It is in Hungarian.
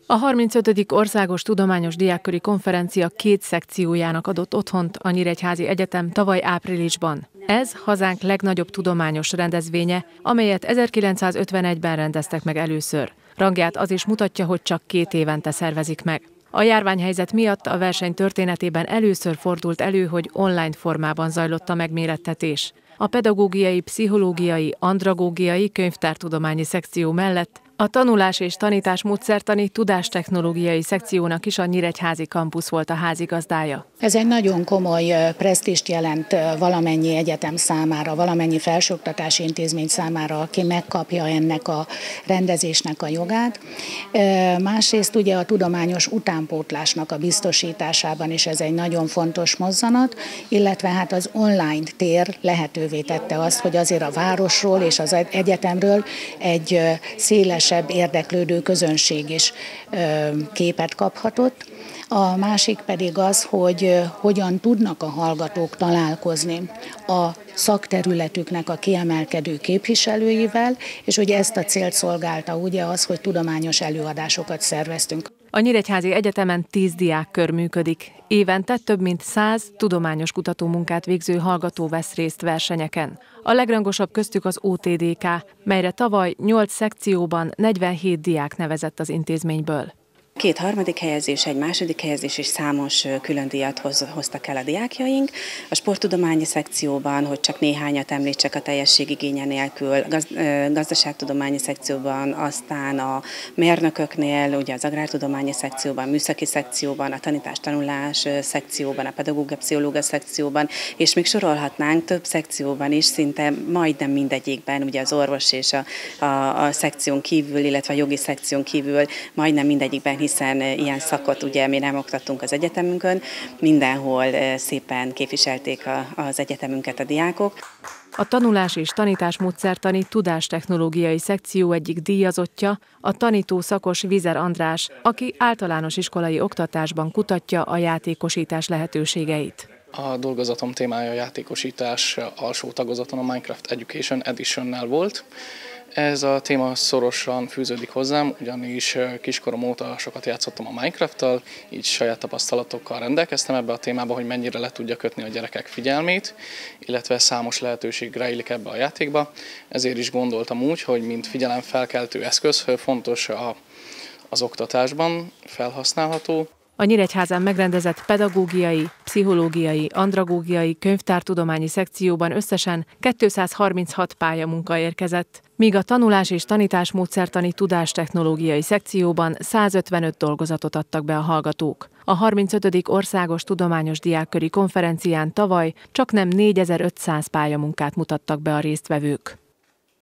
A 35. Országos Tudományos Diákköri Konferencia 2 szekciójának adott otthont a Nyíregyházi Egyetem tavaly áprilisban. Ez hazánk legnagyobb tudományos rendezvénye, amelyet 1951-ben rendeztek meg először. Rangját az is mutatja, hogy csak 2 évente szervezik meg. A járványhelyzet miatt a verseny történetében először fordult elő, hogy online formában zajlott a megmérettetés. A pedagógiai, pszichológiai, andragógiai, könyvtártudományi szekció mellett a tanulás és tanítás módszertani tudástechnológiai szekciónak is a nyíregyházi kampusz volt a házigazdája. Ez egy nagyon komoly presztízst jelent valamennyi egyetem számára, valamennyi felsőoktatási intézmény számára, aki megkapja ennek a rendezésnek a jogát. Másrészt ugye a tudományos utánpótlásnak a biztosításában is ez egy nagyon fontos mozzanat, illetve hát az online tér lehetővé tette azt, hogy azért a városról és az egyetemről egy széles érdeklődő közönség is képet kaphatott. A másik pedig az, hogy hogyan tudnak a hallgatók találkozni a szakterületüknek a kiemelkedő képviselőivel, és ugye ezt a célt szolgálta ugye az, hogy tudományos előadásokat szerveztünk. A Nyíregyházi Egyetemen 10 diákkör működik. Évente több mint 100 tudományos kutatómunkát végző hallgató vesz részt versenyeken. A legrangosabb köztük az OTDK, melyre tavaly 8 szekcióban 47 diák nevezett az intézményből. 2 harmadik helyezés, 1 második helyezés és számos külön díjat hoztak el a diákjaink. A sporttudományi szekcióban, hogy csak néhányat említsek a teljesség igénye nélkül, gazdaságtudományi szekcióban, aztán a mérnököknél, ugye az agrártudományi szekcióban, műszaki szekcióban, a tanítás-tanulás szekcióban, a pedagógia-pszichológia szekcióban, és még sorolhatnánk több szekcióban is, szinte majdnem mindegyikben, ugye az orvos és a szekción kívül, illetve a jogi szekción kívül majdnem mindegyikben, hiszen ilyen szakot ugye mi nem oktattunk az egyetemünkön, mindenhol szépen képviselték az egyetemünket a diákok. A tanulás és tanítás módszertani tudástechnológiai szekció egyik díjazottja a tanító szakos Vizer András, aki általános iskolai oktatásban kutatja a játékosítás lehetőségeit. A dolgozatom témája a játékosítás alsó tagozaton a Minecraft Education Edition-nel volt. Ez a téma szorosan fűződik hozzám, ugyanis kiskorom óta sokat játszottam a Minecrafttal, így saját tapasztalatokkal rendelkeztem ebbe a témába, hogy mennyire le tudja kötni a gyerekek figyelmét, illetve számos lehetőség rejlik ebbe a játékba. Ezért is gondoltam úgy, hogy mint figyelemfelkeltő eszköz fontos az oktatásban felhasználható. A Nyíregyházán megrendezett pedagógiai, pszichológiai, andragógiai, könyvtártudományi szekcióban összesen 236 pályamunka érkezett, míg a tanulás és tanítás módszertani tudástechnológiai szekcióban 155 dolgozatot adtak be a hallgatók. A 35. Országos Tudományos Diákköri Konferencián tavaly csaknem 4500 pályamunkát mutattak be a résztvevők.